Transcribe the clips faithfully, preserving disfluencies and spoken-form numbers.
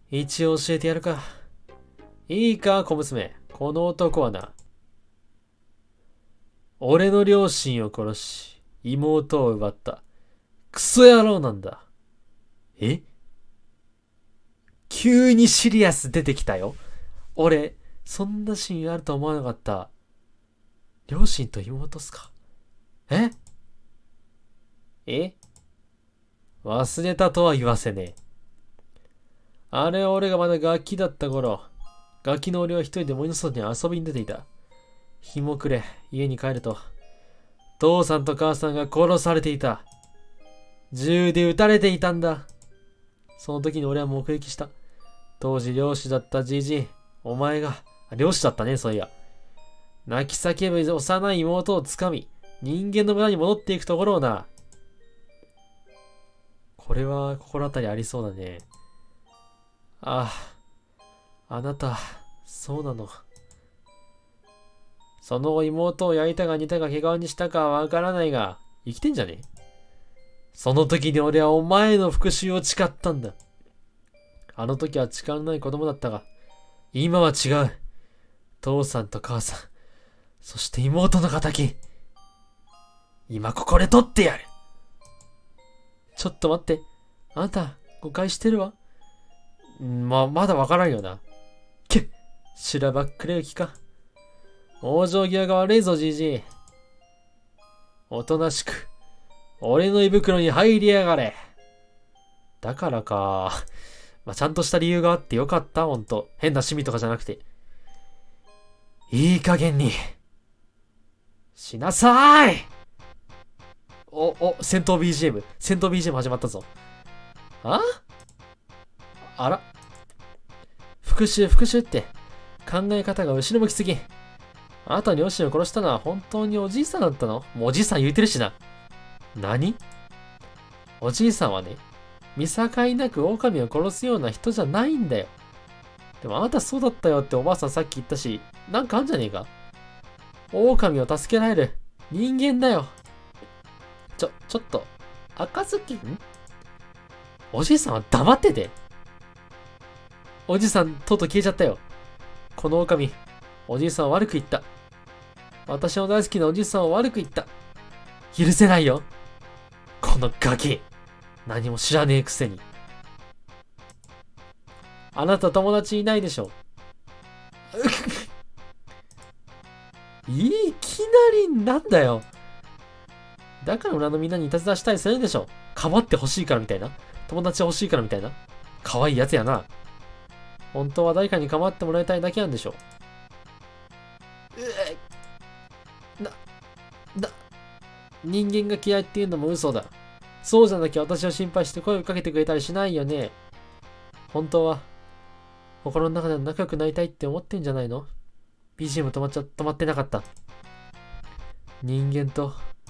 一応教えてやるか。いいか、小娘。この男はな、俺の両親を殺し、妹を奪った、クソ野郎なんだ。え急にシリアス出てきたよ。俺、そんなシーンあると思わなかった。両親と妹っすか？ええ忘れたとは言わせねえ。あれは俺がまだガキだった頃、ガキの俺は一人で森の外に遊びに出ていた。日も暮れ、家に帰ると、父さんと母さんが殺されていた。銃で撃たれていたんだ。その時に俺は目撃した。当時漁師だったじじい、お前が、漁師だったね、そういや。泣き叫ぶ幼い妹をつかみ、人間の村に戻っていくところをな。これは心当たりありそうだね。ああ、あなた、そうなの。その後妹を焼いたか煮たか毛皮にしたかはわからないが、生きてんじゃね？その時に俺はお前の復讐を誓ったんだ。あの時は力のない子供だったが、今は違う。父さんと母さん、そして妹の仇。今ここで取ってやる。ちょっと待って。あなた、誤解してるわ。んま、まだわからんよな。けっ、しらばっくれ行きか。往生際が悪いぞ、じじい。おとなしく、俺の胃袋に入りやがれ。だからか。まあ、ちゃんとした理由があってよかった、ほんと。変な趣味とかじゃなくて。いい加減に、しなさーい。お、お、戦闘 ビージーエム。戦闘 ビージーエム 始まったぞ。ああら。復讐、復讐って、考え方が後ろ向きすぎ。あなたの両親を殺したのは本当におじいさんだったの？もうおじいさん言うてるしな。何？おじいさんはね、見境なく狼を殺すような人じゃないんだよ。でもあなたそうだったよっておばあさんさっき言ったし、なんかあんじゃねえか？狼を助けられる人間だよ。ちょ、ちょっと、赤ずきん？おじいさんは黙ってて。おじいさん、とうとう消えちゃったよ。この狼、おじいさんは悪く言った。私の大好きなおじいさんは悪く言った。許せないよ。このガキ。何も知らねえくせに。あなた友達いないでしょ。いきなりなんだよ。だから村のみんなにいたずらしたりするんでしょ。かばってほしいからみたいな。友達欲しいからみたいな。可愛いやつやな。本当は誰かに構ってもらいたいだけなんでしょ。うえな、な、人間が嫌いっていうのも嘘だ。そうじゃなきゃ私を心配して声をかけてくれたりしないよね。本当は、心の中で仲良くなりたいって思ってんじゃないの？ ビージーエム 止まっちゃ、止まってなかった。人間と、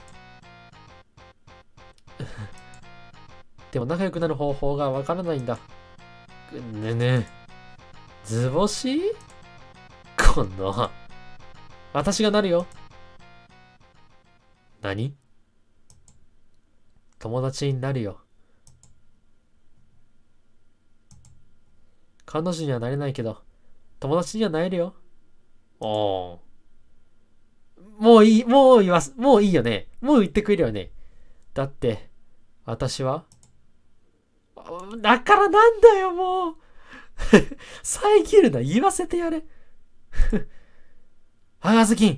でも仲良くなる方法がわからないんだ。ねね。図星？この、私がなるよ。何？友達になるよ。彼女にはなれないけど、友達にはなれるよ。おー。もういい、もう言わす、もういいよね。もう言ってくれるよね。だって、私はだからなんだよ、もう。遮るな、言わせてやれ。はがずきん。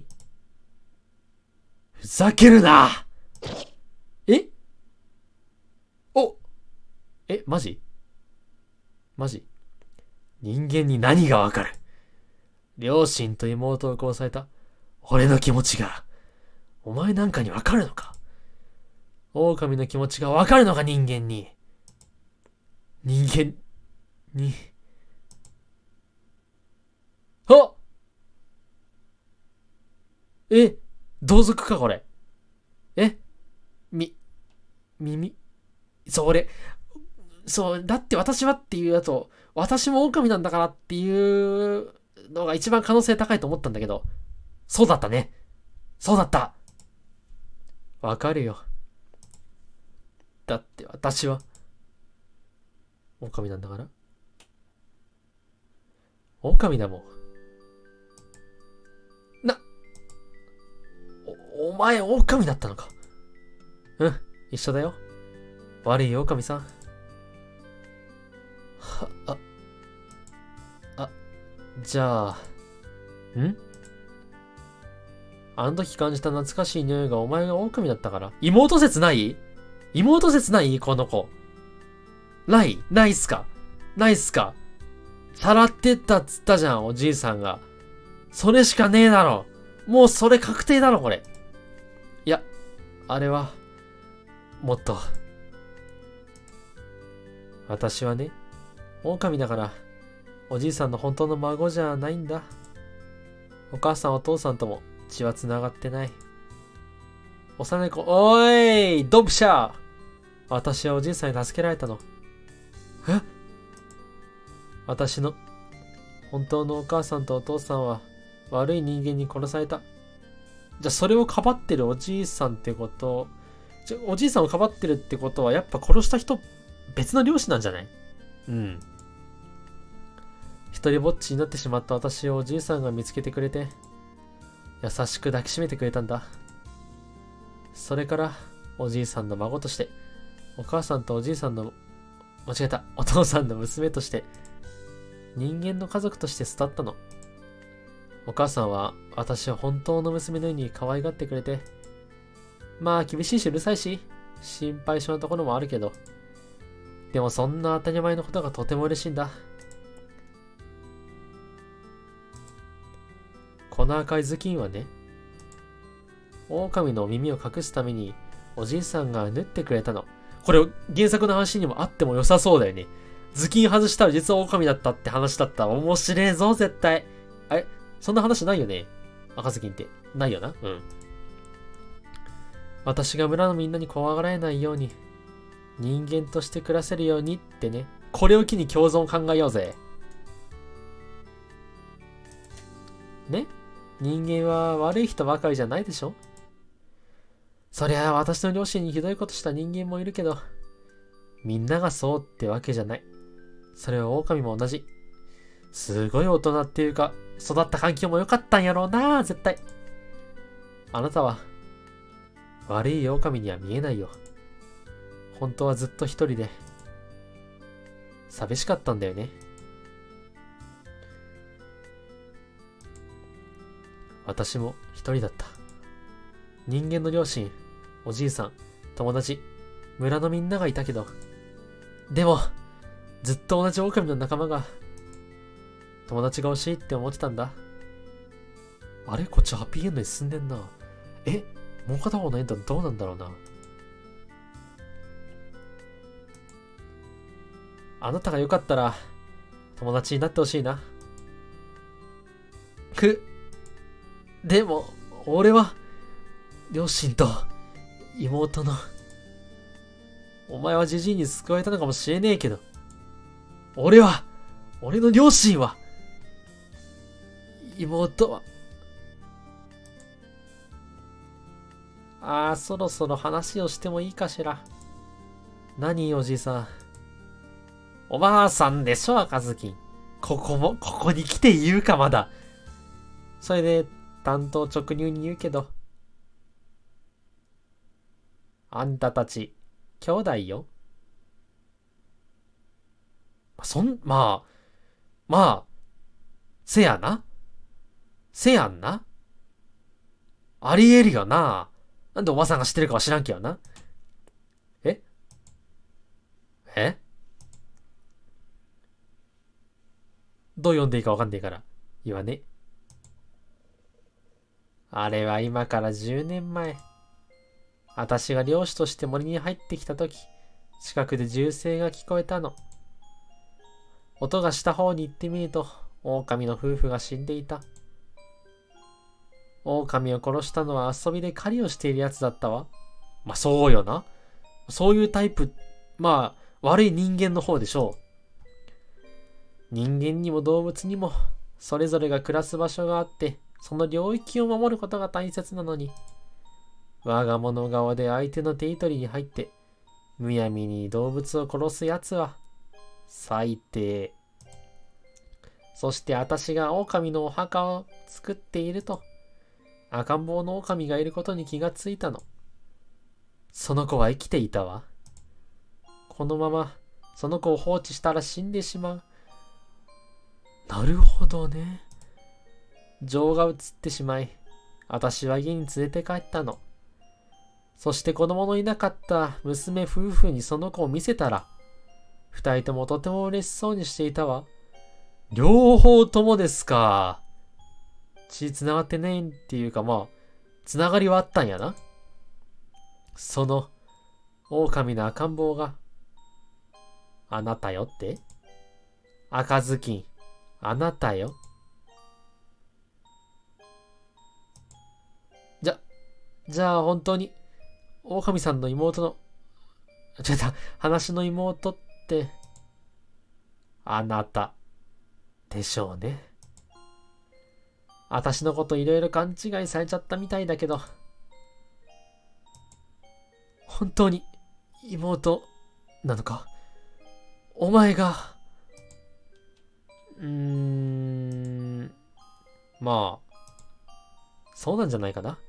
ふざけるな。えおえ、マジマジ人間に何がわかる？両親と妹を殺された俺の気持ちが、お前なんかにわかるのか？狼の気持ちがわかるのか、人間に。人間に。あえ同族か、これ。えみ、耳そう、俺、そう、だって私はっていうやつを、私も狼なんだからっていうのが一番可能性高いと思ったんだけど、そうだったね。そうだった。わかるよ。だって私は、狼なんだから。 狼だもん。な、お、お前狼だったのか。うん、一緒だよ。悪い狼さん。は、あ、あ、じゃあ、んあの時感じた懐かしい匂いがお前が狼だったから。妹説ない妹説ないこの子。ないないっすかないっすかさらってったっつったじゃん、おじいさんが。それしかねえだろ。もうそれ確定だろ、これ。いや、あれは、もっと。私はね、狼だから、おじいさんの本当の孫じゃないんだ。お母さんお父さんとも血は繋がってない。幼い子、おーいドンピシャー私はおじいさんに助けられたの。え私の本当のお母さんとお父さんは悪い人間に殺された。じゃあそれをかばってるおじいさんってこと、じゃおじいさんをかばってるってことはやっぱ殺した人別の漁師なんじゃない？うん。一人ぼっちになってしまった私をおじいさんが見つけてくれて、優しく抱きしめてくれたんだ。それからおじいさんの孫として、お母さんとおじいさんの、間違えた、お父さんの娘として、人間の家族として育ったの。お母さんは私を本当の娘のように可愛がってくれて、まあ厳しいしうるさいし、心配性なところもあるけど、でもそんな当たり前のことがとても嬉しいんだ。この赤い頭巾はね、狼の耳を隠すためにおじいさんが縫ってくれたの。これ原作の話にもあっても良さそうだよね。頭巾外したら実は狼だったって話だったら面白いぞ、絶対。あれそんな話ないよね赤ずきんって。ないよなうん。私が村のみんなに怖がられないように、人間として暮らせるようにってね。これを機に共存考えようぜ。ね人間は悪い人ばかりじゃないでしょ。そりゃあ私の両親にひどいことした人間もいるけど、みんながそうってわけじゃない。それは狼も同じ。すごい大人っていうか、育った環境も良かったんやろうな絶対。あなたは、悪い狼には見えないよ。本当はずっと一人で、寂しかったんだよね。私も一人だった。人間の両親、おじいさん、友達、村のみんながいたけど、でも、ずっと同じ狼の仲間が、友達が欲しいって思ってたんだ。あれこっちハッピーエンドに進んでんな。えもう片方のエンドどうなんだろうな。あなたがよかったら、友達になってほしいな。く、でも、俺は、両親と、妹の、お前はジジイに救われたのかもしれねえけど、俺は、俺の両親は、妹は、ああ、そろそろ話をしてもいいかしら。何おじいさん。おばあさんでしょ、赤ずきん。ここも、ここに来て言うか、まだ。それで、単刀直入に言うけど。あんたたち、兄弟よ。そん、まあ、まあ、せやな。せやんな。ありえるよな。なんでおばさんが知ってるかは知らんけどな。ええどう読んでいいかわかんねえから。言わね。あれは今からじゅうねんまえ。私が漁師として森に入ってきたとき、近くで銃声が聞こえたの。音がした方に行ってみると、狼の夫婦が死んでいた。狼を殺したのは遊びで狩りをしているやつだったわ。まあそうよな。そういうタイプ、まあ悪い人間の方でしょう。人間にも動物にもそれぞれが暮らす場所があって、その領域を守ることが大切なのに、我が物顔で相手のテリトリーに入って、むやみに動物を殺すやつは、最低。 そして私が狼のお墓を作っていると、赤ん坊の狼がいることに気がついたの。その子は生きていたわ。このままその子を放置したら死んでしまう。なるほどね。情が移ってしまい、私は家に連れて帰ったの。そして子供のいなかった娘夫婦にその子を見せたら、二人ともとても嬉しそうにしていたわ。両方ともですか。血繋がってねえっていうか、まあ、繋がりはあったんやな。その、狼の赤ん坊が、あなたよって？赤ずきん、あなたよ。じゃ、じゃあ本当に、狼さんの妹の、ちょっと、話の妹って、あなた、でしょうね。私のこといろいろ勘違いされちゃったみたいだけど、本当に妹なのか？お前が、うーん、まあ、そうなんじゃないかな。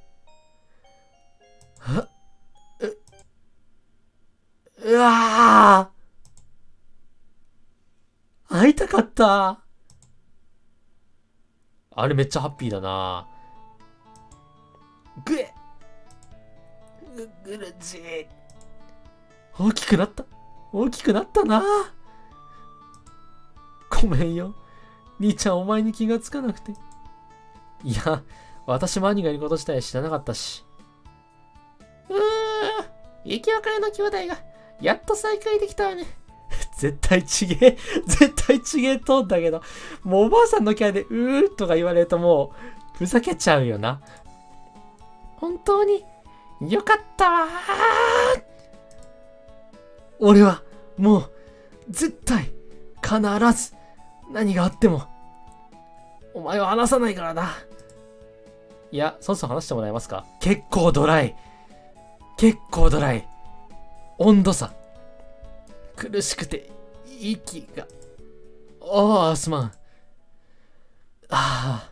う、うわぁ、会いたかった。あれめっちゃハッピーだな。ぐえぐ、ぐるじー。大きくなった。大きくなったな。ごめんよ。兄ちゃんお前に気がつかなくて。いや、私も兄がいること自体知らなかったし。うー、生き別れの兄弟が、やっと再会できたわね。絶対ちげえ、絶対ちげえとんだけど、もうおばあさんのキャラでうーとか言われるともう、ふざけちゃうよな。本当に、よかったわー。俺は、もう、絶対、必ず、何があっても、お前は話さないからな。いや、そろそろ話してもらえますか？結構ドライ。結構ドライ。温度差。苦しくて、息が。ああ、すまん。ああ。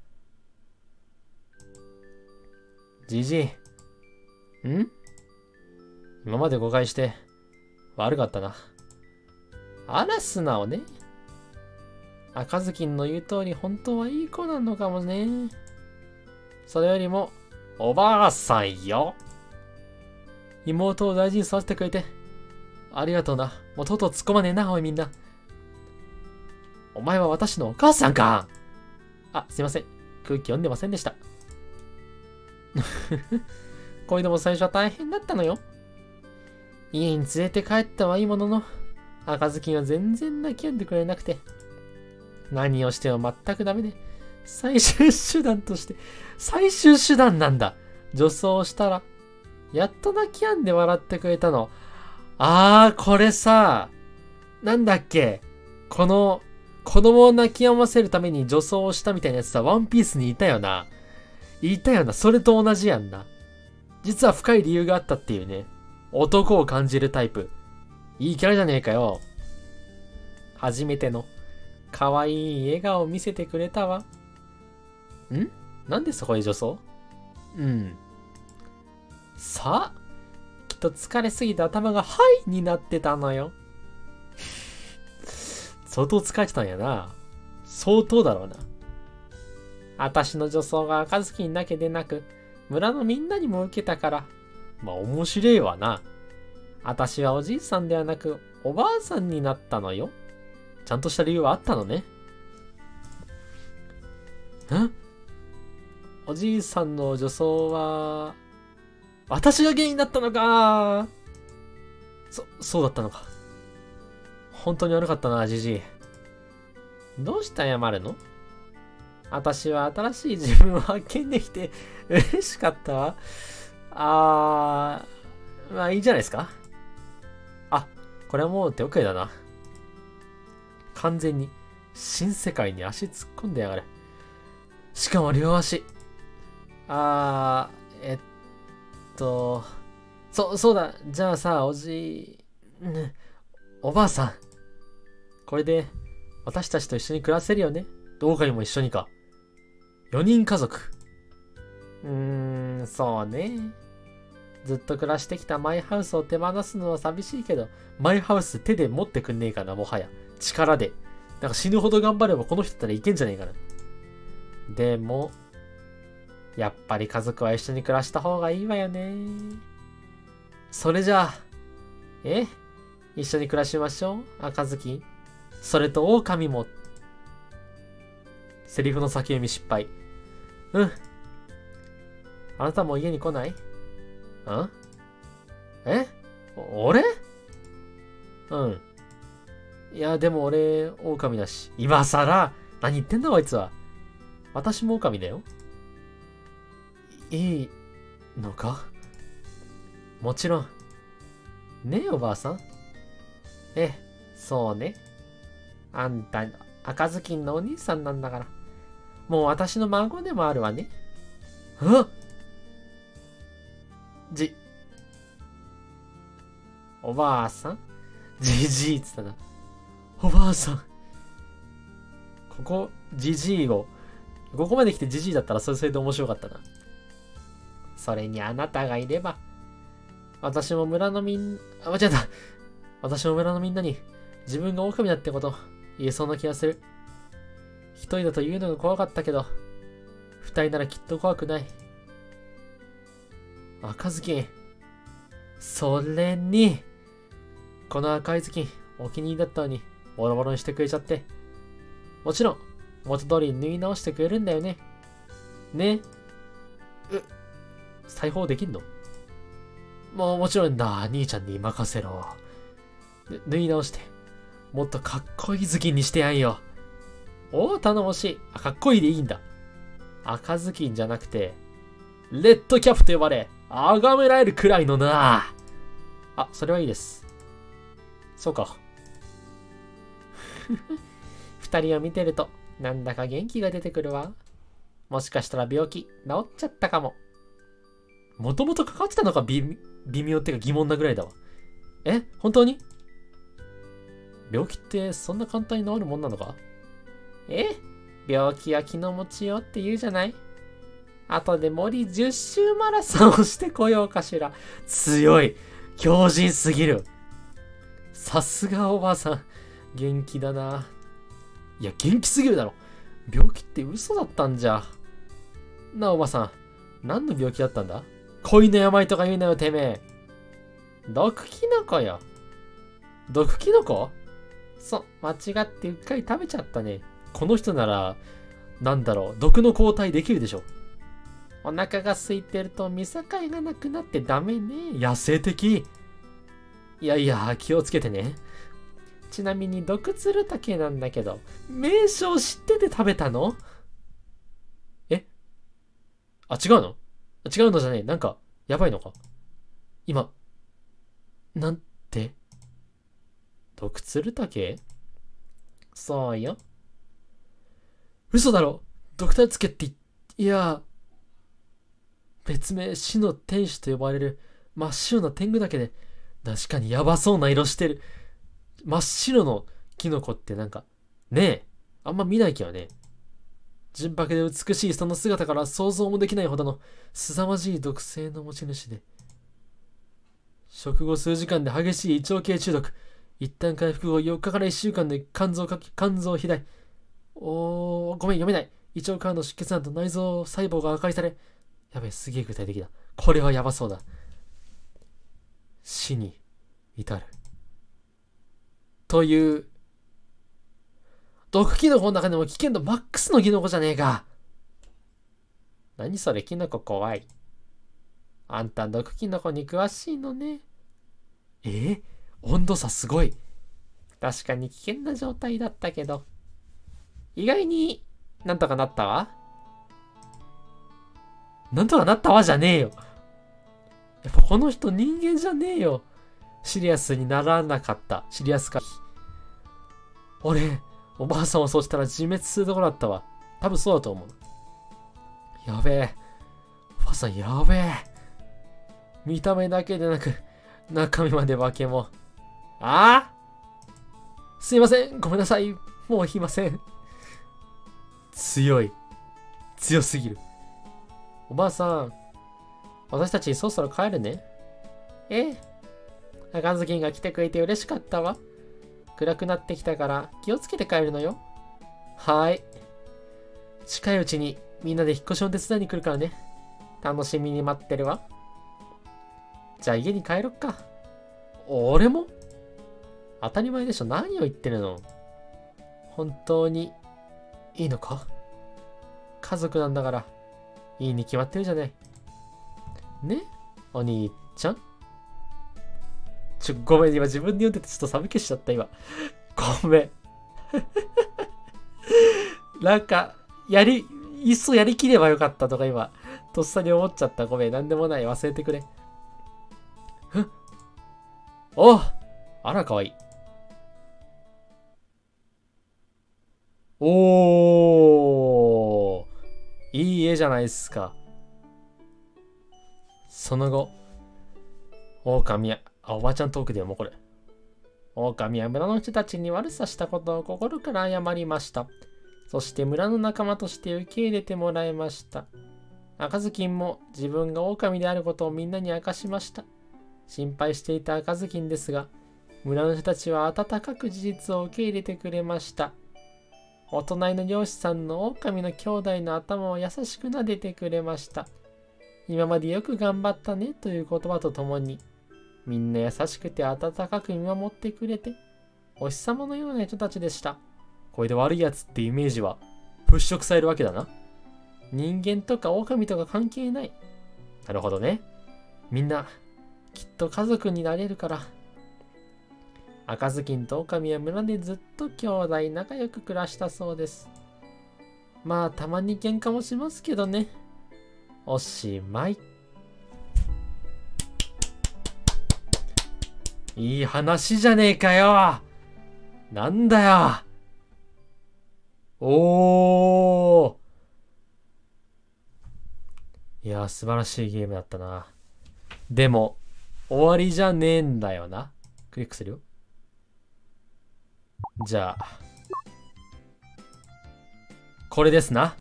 じじい。ん？今まで誤解して、悪かったな。あら、素直ね。赤ずきんの言う通り、本当はいい子なのかもね。それよりも、おばあさんよ。妹を大事に育ててくれて、ありがとうな。もうとうとう突っ込まねえな、おいみんな。お前は私のお母さんか。あ、すいません。空気読んでませんでした。こういうのも最初は大変だったのよ。家に連れて帰ったはいいものの、赤ずきんは全然泣き止んでくれなくて、何をしても全くダメで、最終手段として、最終手段なんだ。女装したら、やっと泣き止んで笑ってくれたの。あー、これさ、なんだっけ、この、子供を泣き止ませるために女装をしたみたいなやつさ、ワンピースにいたよな。いたよな。それと同じやんな。実は深い理由があったっていうね。男を感じるタイプ。いいキャラじゃねえかよ。初めての、可愛い笑顔を見せてくれたわ。ん？なんでそこで女装？うん。さあ、きっと疲れすぎて頭がハイになってたのよ。相当疲れてたんやな。相当だろうな。私の女装が赤ずきんだけでなく、村のみんなにも受けたから。まあ面白いわな。私はおじいさんではなく、おばあさんになったのよ。ちゃんとした理由はあったのね。ん？おじいさんの女装は、私が原因だったのか。そ、そうだったのか。本当に悪かったな、じじい。どうして謝るの？私は新しい自分を発見できて嬉しかったわ。あー、まあいいじゃないですか。あ、これはもう手遅れだな。完全に新世界に足突っ込んでやがる。しかも両足。あー、えっと、そ、そうだ。じゃあさ、おじい、おばあさん。これで私たちと一緒に暮らせるよね。狼も一緒にか。よにん家族。うーん、そうね。ずっと暮らしてきたマイハウスを手放すのは寂しいけど、マイハウス手で持ってくんねえかな、もはや。力で。なんか死ぬほど頑張ればこの人だったらいけんじゃねえかな。でも、やっぱり家族は一緒に暮らした方がいいわよね。それじゃあ、え一緒に暮らしましょう、赤ずきん。それと狼も。セリフの先読み失敗。うん。あなたも家に来ない？ん？え？俺？うん。いや、でも俺、狼だし。今さら何言ってんだこいつは。私も狼だよ。いいのか？もちろん。ねえ、おばあさん。ええ、そうね。あんた、赤ずきんのお兄さんなんだから。もう私の孫でもあるわね。あっ！じ、おばあさん？じじいっつったな。おばあさん。ここ、じじいを、ここまで来てじじいだったらそれそれで面白かったな。それにあなたがいれば、私も村のみん、あ、間違えた。私も村のみんなに自分が狼だってこと言えそうな気がする。一人だと言うのが怖かったけど、二人ならきっと怖くない。赤ずきん。それに、この赤いずきん、お気に入りだったのに、ボロボロにしてくれちゃって。もちろん、元通り縫い直してくれるんだよね。ね。う、裁縫できんの？もうもちろんだ、兄ちゃんに任せろ。縫い直して、もっとかっこいいずきんにしてやんよ。おお、頼もしい。あ、かっこいいでいいんだ。赤ずきんじゃなくて、レッドキャップと呼ばれ、崇められるくらいのな。あ、それはいいです。そうか。二人を見てると、なんだか元気が出てくるわ。もしかしたら病気、治っちゃったかも。もともとかかってたのか微、微妙ってか疑問なぐらいだわ。え？本当に？病気ってそんな簡単に治るもんなのか？え？病気は気の持ちよって言うじゃない？後で森じゅっ周マラソンをしてこようかしら。強い。強靭すぎる。さすがおばあさん。元気だな。いや、元気すぎるだろ。病気って嘘だったんじゃ。なあ、おばさん。何の病気だったんだ？恋の病とか言うなよ、てめえ。毒キノコよ。毒キノコ？そう、間違ってうっかり食べちゃったね。この人なら、なんだろう、毒の抗体できるでしょ。お腹が空いてると見境がなくなってダメね。野生的。いやいや、気をつけてね。ちなみに毒ツルタケなんだけど、名称知ってて食べたの？え？あ、違うの？違うのじゃねえ。なんか、やばいのか？今、なんて？毒ツルタケ？そうよ。嘘だろ。ドクターつけっていや、別名死の天使と呼ばれる真っ白な天狗だけで、確かにヤバそうな色してる。真っ白のキノコってなんか、ねえ、あんま見ないけどね。純白で美しいその姿から想像もできないほどの凄まじい毒性の持ち主で、食後数時間で激しい胃腸系中毒。一旦回復後よっかからいっしゅうかんで肝臓かき、肝臓肥大。おー、ごめん、読めない。胃腸からの出血など内臓細胞が破壊され。やべえ、すげえ具体的だ。これはやばそうだ。死に至る。という、毒キノコの中でも危険度マックスのキノコじゃねえか。何それ、キノコ怖い。あんた毒キノコに詳しいのね。えー、温度差すごい。確かに危険な状態だったけど、意外になんとかなったわ。なんとかなったわじゃねえよ。やっぱこの人人間じゃねえよ。シリアスにならなかった。シリアスか。俺、おばあさんをそうしたら自滅するところだったわ。多分そうだと思う。やべえ。おばあさんやべえ。見た目だけでなく、中身まで化けも。ああすいません。ごめんなさい。 もういません。強い。強すぎる。おばあさん、私たちそろそろ帰るね。ええ。赤ずきんが来てくれて嬉しかったわ。暗くなってきたから気をつけて帰るのよ。はーい。近いうちにみんなで引っ越しの手伝いに来るからね。楽しみに待ってるわ。じゃあ家に帰ろっか。俺も？当たり前でしょ。何を言ってるの？本当にいいのか？家族なんだから、いいに決まってるじゃない。ね？お兄ちゃん？ちょ、ごめん、今自分で読んでてちょっと寒気しちゃった、今。ごめん。なんか、やり、いっそやりきればよかったとか今、とっさに思っちゃった。ごめん、なんでもない。忘れてくれ。ふっ。おう！あら、かわいい。おー！いい絵じゃないですか。その後、狼や、あ、おばちゃんトークでもこれ。狼は村の人たちに悪さしたことを心から謝りました。そして村の仲間として受け入れてもらいました。赤ずきんも自分が狼であることをみんなに明かしました。心配していた赤ずきんですが、村の人たちは温かく事実を受け入れてくれました。お隣の漁師さんの狼の兄弟の頭を優しく撫でてくれました。今までよく頑張ったねという言葉とともに、みんな優しくて温かく見守ってくれて、お日様のような人たちでした。これで悪いやつってイメージは払拭されるわけだな。人間とか狼とか関係ない。なるほどね。みんな、きっと家族になれるから。赤ずきんと狼は村でずっと兄弟仲良く暮らしたそうです。まあ、たまに喧嘩もしますけどね。おしまい。いい話じゃねえかよ。なんだよ。おー。いや、素晴らしいゲームだったな。でも、終わりじゃねえんだよな。クリックするよ。じゃあ、これですな。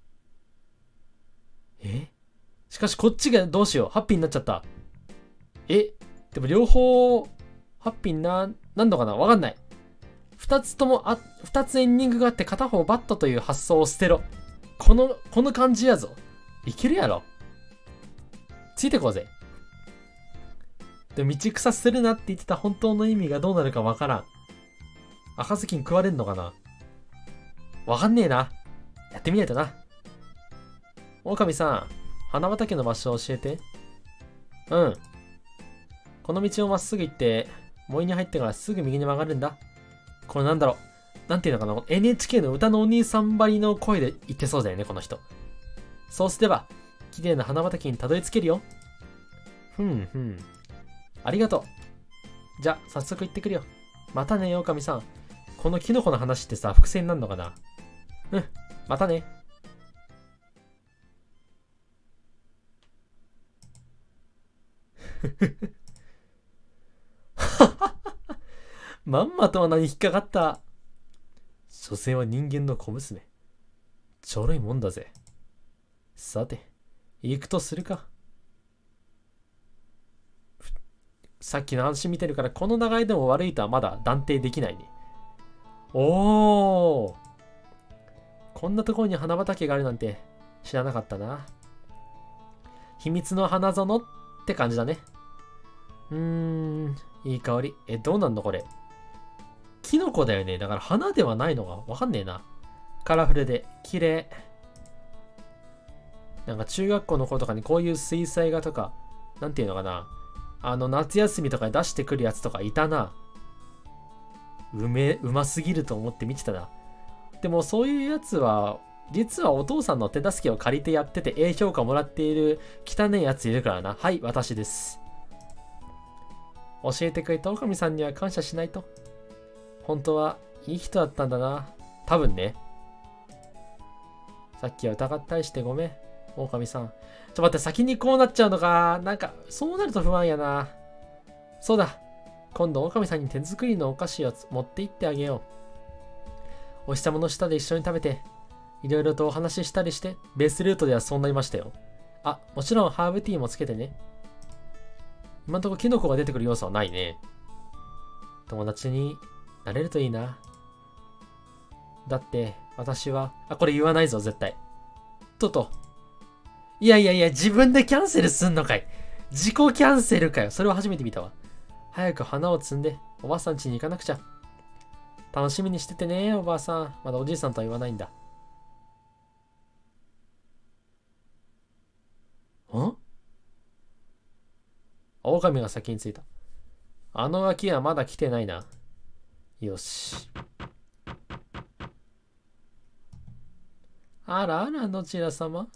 え？しかしこっちがどうしよう。ハッピーになっちゃった。え？でも両方、ハッピーにな、なんのかな？わかんない。二つともあ、二つエンディングがあって片方バットという発想を捨てろ。この、この感じやぞ。いけるやろ。ついてこうぜ。でも道草するなって言ってた本当の意味がどうなるかわからん。赤ずきん食われんのかな？わかんねえな。やってみないとな。狼さん、花畑の場所を教えて。うん。この道をまっすぐ行って、森に入ってからすぐ右に曲がるんだ。これなんだろう。なんていうのかな。エヌエイチケー の歌のお兄さんばりの声で言ってそうだよね、この人。そうすれば、綺麗な花畑にたどり着けるよ。ふんふん。ありがとう。じゃ、早速行ってくるよ。またね、狼さん。このキノコの話ってさ、伏線になるのかな？うん、またね。まんまと穴に引っかかった。所詮は人間の小娘。ちょろいもんだぜ。さて、行くとするか。さっきの話見てるから、この流れでも悪いとはまだ断定できないね。おー。こんなところに花畑があるなんて知らなかったな。秘密の花園って感じだね。うーん、いい香り。え、どうなんのこれ。キノコだよね。だから花ではないのがわかんねえな。カラフルで綺麗。なんか中学校の頃とかにこういう水彩画とか、なんていうのかな。あの夏休みとかに出してくるやつとかいたな。うめ、うますぎると思って見てたな。でもそういうやつは、実はお父さんの手助けを借りてやってて A 評価もらっている汚いやついるからな。はい、私です。教えてくれた狼さんには感謝しないと。本当はいい人だったんだな。多分ね。さっきは疑ったりしてごめん。狼さん。ちょっと待って、先にこうなっちゃうのか。なんか、そうなると不安やな。そうだ。今度、狼さんに手作りのお菓子を持って行ってあげよお日様の下で一緒に食べて、いろいろとお話ししたりして、ベースルートではそうなりましたよ。あ、もちろんハーブティーもつけてね。今んとこキノコが出てくる要素はないね。友達になれるといいな。だって、私は、あ、これ言わないぞ、絶対。とと。いやいやいや、自分でキャンセルすんのかい。自己キャンセルかよ。それは初めて見たわ。早く花を摘んで、おばあさん家に行かなくちゃ。楽しみにしててね、おばあさん。まだおじいさんとは言わないんだ。ん？狼が先に着いた。あのガキはまだ来てないな。よし。あらあら、どちら様？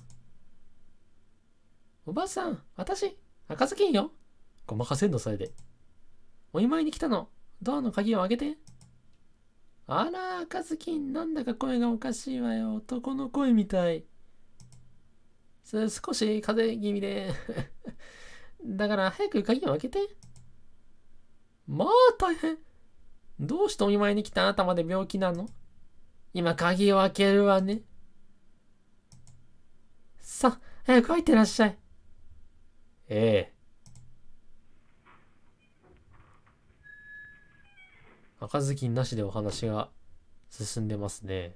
おばあさん、私、赤ずきんよ。ごまかせんの、それで。お見舞いに来たの。ドアの鍵を開けて。あら、赤ずきん、なんだか声がおかしいわよ。男の声みたい。少し風邪気味で。だから早く鍵を開けて。まあ大変。どうしてお見舞いに来たあなたまで病気なの？今鍵を開けるわね。さあ、早く入ってらっしゃい。ええ。赤ずきんなしでお話が進んでますね。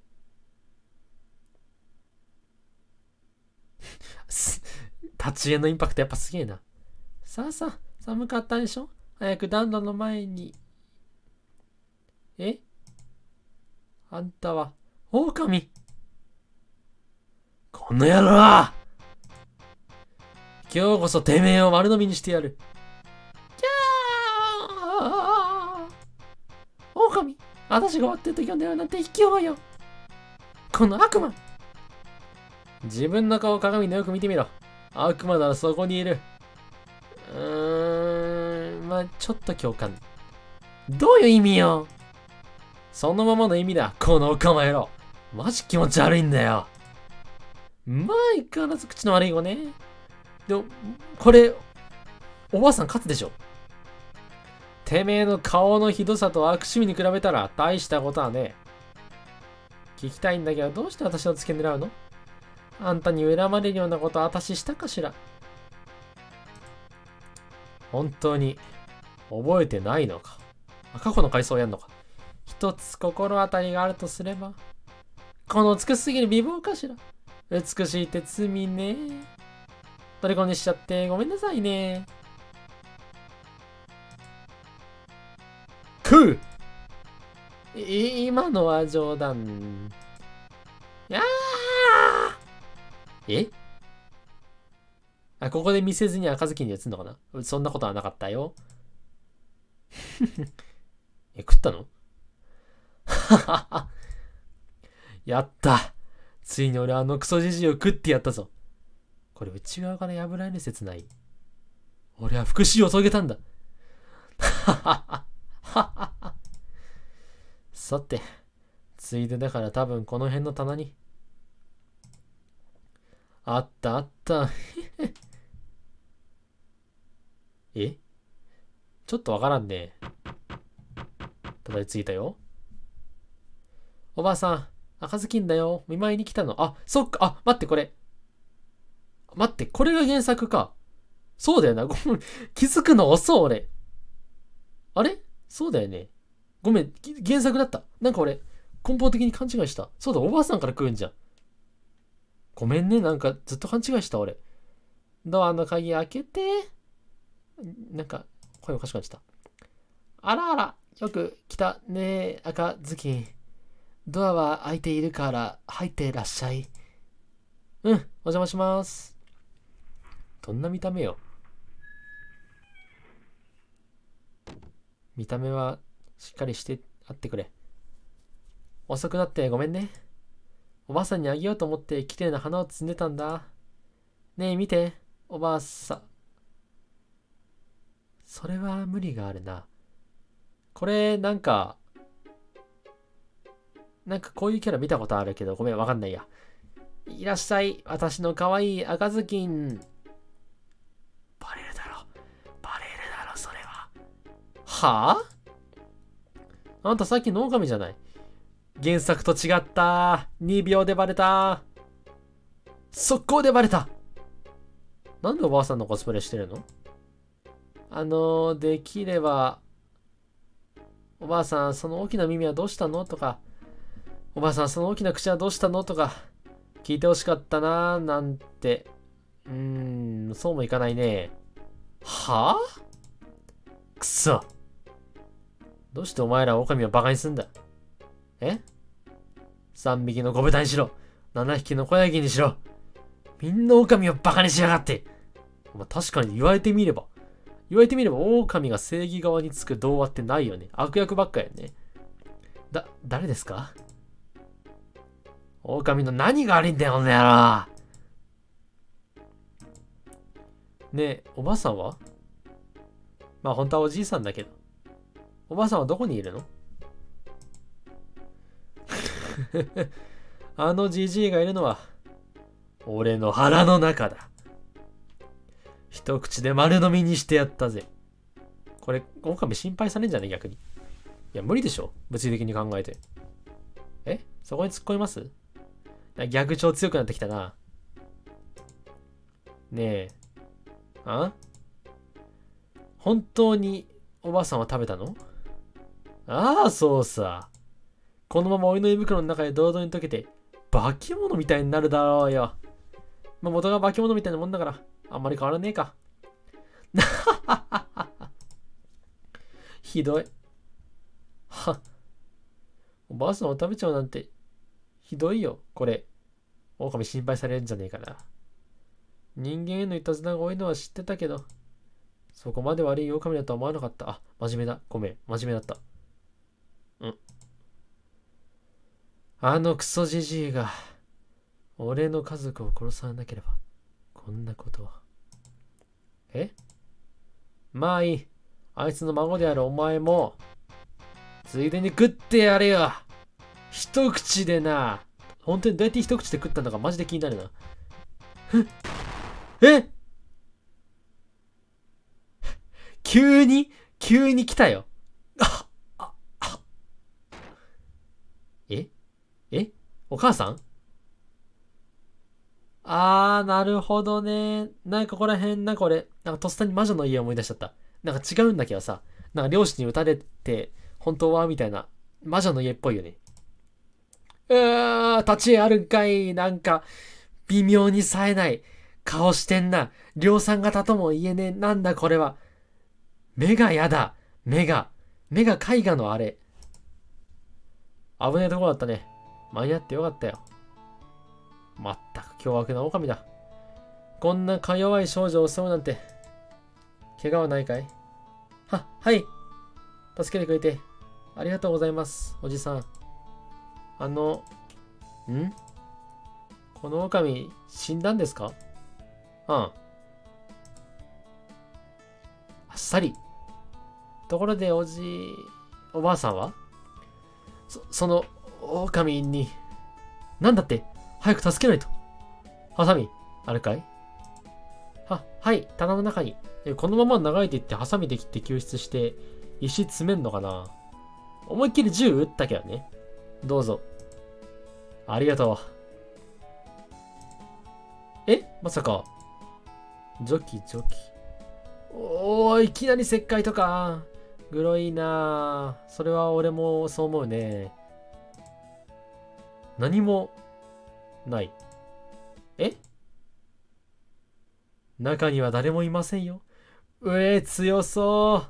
立ち絵のインパクトやっぱすげえな。さあさあ、寒かったでしょ？早く暖炉の前に。え？あんたは、狼。この野郎！今日こそてめえを丸飲みにしてやる。キャー！狼！私が終わってる時を狙うなんて卑怯よ。この悪魔！自分の顔を鏡でよく見てみろ。悪魔ならそこにいる。うーん、まあちょっと共感。どういう意味よ。そのままの意味だ、このオカマ野郎。マジ気持ち悪いんだよ。まあ、相変わらず口の悪い子ね。でも、これ、おばあさん勝つでしょ。てめえの顔のひどさと悪趣味に比べたら大したことはねえ。聞きたいんだけど、どうして私を付け狙うの？あんたに恨まれるようなこと私したかしら？本当に、覚えてないのか。過去の回想をやるのか。一つ心当たりがあるとすれば、この美しすぎる美貌かしら。美しいって罪ね。虜にしちゃってごめんなさいね。くう！今のは冗談。やー！え？あ、ここで見せずに赤ずきんに移るのかな？そんなことはなかったよ。え、食ったの？やった。ついに俺あのクソじじいを食ってやったぞ。これ内側から破られる説ない？俺は復讐を遂げたんだ。さて、ついでだから多分この辺の棚に。あったあった。え？ちょっとわからんね。たどり着いたよ。おばあさん、赤ずきんだよ。見舞いに来たの。あ、そっか。あ、待って、これ。待って、これが原作か。そうだよな。ごめん。気づくの遅い、俺。あれ？そうだよね。ごめん。原作だった。なんか俺、根本的に勘違いした。そうだ、おばあさんから来るんじゃん。ごめんね。なんかずっと勘違いした、俺。ドアの鍵開けて。なんか、声おかしくなっちゃった。あらあら、よく来たね、赤ずきん。ドアは開いているから入ってらっしゃい。うん、お邪魔します。どんな見た目よ。見た目はしっかりしてあってくれ。遅くなってごめんね。おばあさんにあげようと思って綺麗な花を摘んでたんだ。ねえ見て、おばあさん。それは無理があるな。これなんか、なんかこういうキャラ見たことあるけど、ごめん、わかんないや。いらっしゃい、私の可愛い赤ずきん。バレるだろ。バレるだろ、それは。はぁ、あ？あんたさっきの狼じゃない。 原作と違った。にびょうでバレた。速攻でバレた。なんでおばあさんのコスプレしてるの？あのー、できれば、おばあさん、その大きな耳はどうしたのとか、おばあさん、その大きな口はどうしたのとか、聞いてほしかったなーなんて。うーん、そうもいかないね。はぁ？くそ。どうしてお前ら狼をバカにすんだ？え？ さん 匹の子豚にしろ。ななひきの小ヤギにしろ。みんな狼をバカにしやがって。まあ、確かに言われてみれば。言われてみれば狼が正義側につく童話ってないよね。悪役ばっかやね。だ、誰ですか？狼の何が悪いんだよ、この野郎。ねえ、おばあさんは？まあ本当はおじいさんだけど。おばあさんはどこにいるの？あのじじいがいるのは、俺の腹の中だ。一口で丸飲みにしてやったぜ。これ、狼心配されんじゃね？逆に。いや、無理でしょ。物理的に考えて。え？そこに突っ込みます？逆調強くなってきたな。ねえ。あ？本当におばあさんは食べたの？ああ、そうさ。このままお祈り袋の中で堂々に溶けて、化け物みたいになるだろうよ。まあ、元が化け物みたいなもんだから、あんまり変わらねえか。ひどい。は。おばあさんを食べちゃうなんて、ひどいよ、これ。狼心配されるんじゃねえかな。人間へのいたずらが多いのは知ってたけど、そこまで悪い狼だとは思わなかった。あ、真面目だ。ごめん、真面目だった。うん。あのクソじじいが、俺の家族を殺さなければ、こんなことは。え？まあいい。あいつの孫であるお前も、ついでに食ってやれよ。一口でな。本当にどうやって一口で食ったのかマジで気になるな。え？急に急に来たよ。あ、あ、あ。え？え？お母さん？あー、なるほどね。なんかここら辺、なんか俺、なんかとっさに魔女の家を思い出しちゃった。なんか違うんだけどさ、なんか漁師に撃たれて、本当はみたいな、魔女の家っぽいよね。うー、立ち絵あるんかい。なんか、微妙に冴えない顔してんな。量産型とも言えねえ。なんだこれは。目がやだ。目が。目が絵画のあれ。危ねえところだったね。間に合ってよかったよ。まったく凶悪な狼だ。こんなか弱い少女を襲うなんて。怪我はないかい？は、はい。助けてくれて、ありがとうございます、おじさん。あの、ん？この狼、死んだんですか？うん。あっさり。ところで、おじ、おばあさんは？そ、その、狼に、なんだって、早く助けないと。ハサミ、あるかい？は、はい、棚の中に。このまま流れていって、ハサミで切って救出して、石詰めんのかな？思いっきり銃撃ったけどね。どうぞ。ありがとう。え？まさか。ジョキジョキ。おー、いきなり石灰とか。グロいなぁ。それは俺もそう思うね。何もない。え？中には誰もいませんよ。うえ、強そう。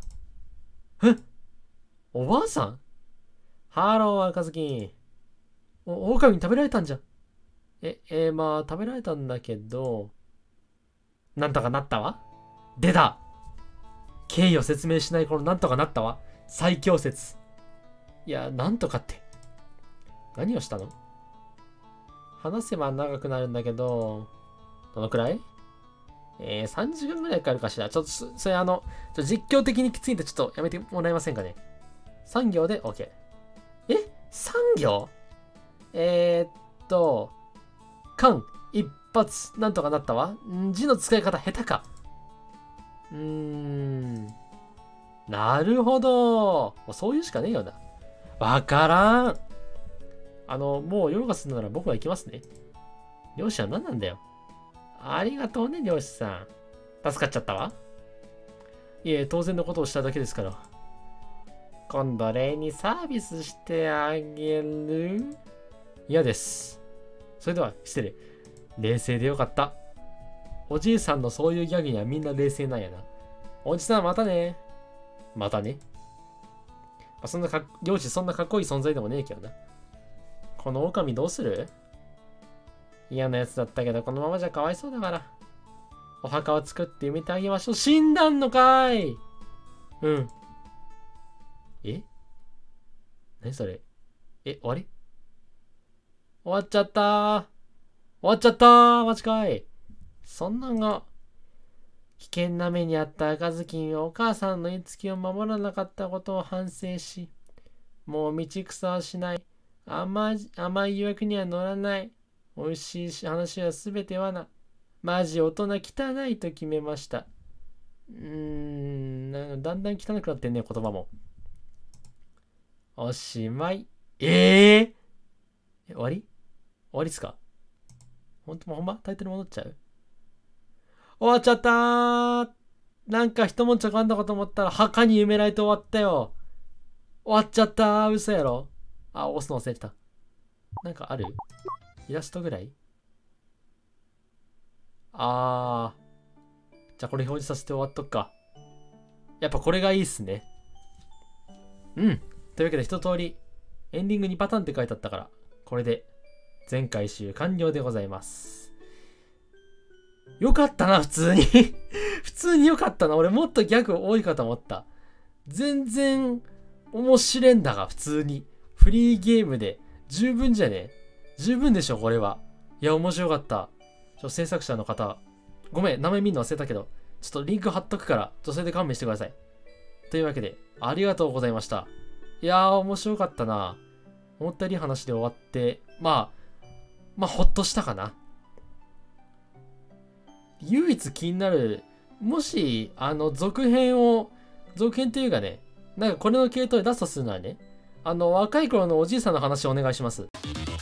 え？おばあさん？ハロー、赤ずきん。お、狼に食べられたんじゃん。え、えー、まあ、食べられたんだけど、なんとかなったわ。出た。経緯を説明しない頃なんとかなったわ。最強説。いや、なんとかって。何をしたの？話せば長くなるんだけど、どのくらい？えー、さんじかんぐらいかかるかしら。ちょっと、それあの、ちょ実況的にきついんでちょっとやめてもらえませんかね。さん行で OK。え？ さん 行？えー、っと、間一発、なんとかなったわ。ん字の使い方下手か。うーん。なるほど。もうそういうしかねえよな。わからん。 あの、もう夜が済んだなら僕は行きますね。漁師は何なんだよ。ありがとうね、漁師さん。助かっちゃったわ。いえ、当然のことをしただけですから。今度、レイにサービスしてあげる？嫌です。それでは、失礼。冷静でよかった。おじいさんのそういうギャグにはみんな冷静なんやな。おじさん、またね。またね。まあ、そんなか、漁師そんなかっこいい存在でもねえけどな。この狼どうする？嫌なやつだったけど、このままじゃかわいそうだから。お墓を作って埋めてあげましょう。死んだんのかーい。うん。え？何それ？え、終わり？終わっちゃったー。終わっちゃったー。マジかい。そんなんが、危険な目にあった赤ずきんはお母さんの言いつけを守らなかったことを反省し、もう道草はしない。甘い、甘い誘惑には乗らない。美味しい話はすべて罠。マジ大人汚いと決めました。うーん、なんかだんだん汚くなってんね、言葉も。おしまい。えー、え、終わり？終わりっすか？ほんともほんまタイトル戻っちゃう？終わっちゃったー。なんか一文字かんだかと思ったら墓に埋められて終わったよ。終わっちゃったー。嘘やろ？あ、押すの忘れてた。なんかある？イラストぐらい？あー。じゃあこれ表示させて終わっとくか。やっぱこれがいいっすね。うん。というわけで一通りエンディングにパターンって書いてあったから、これで全回収完了でございます。よかったな、普通に。普通によかったな。俺もっとギャグ多いかと思った。全然面白いんだが、普通に。フリーゲームで十分じゃね？十分でしょ、これは。いや、面白かった。ちょ制作者の方、ごめん、名前見るの忘れたけど、ちょっとリンク貼っとくから、女性で勘弁してください。というわけで、ありがとうございました。いやー、面白かったな。思ったより話で終わって、まあ、まあ、ほっとしたかな。唯一気になる、もし、あの、続編を、続編というかね、なんかこれの系統で出すとするならね、あの、若い頃のおじいさんの話をお願いします。